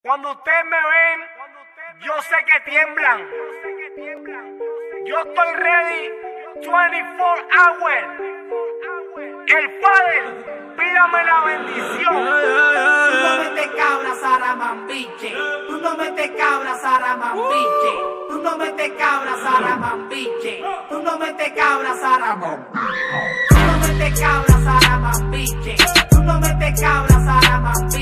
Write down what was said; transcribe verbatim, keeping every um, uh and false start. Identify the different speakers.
Speaker 1: Cuando ustedes me ven, yo sé que tiemblan. Yo estoy ready veinticuatro hours. El Padre, pídame la bendición.
Speaker 2: Tú no metes cabra, Saramambiche. Tú no metes cabra, Saramambiche. Tú no metes cabra, Saramambiche. Tú no metes cabra, Saramambiche. Tú no metes cabra, Saramambiche. Tú no metes cabra, Saramambiche.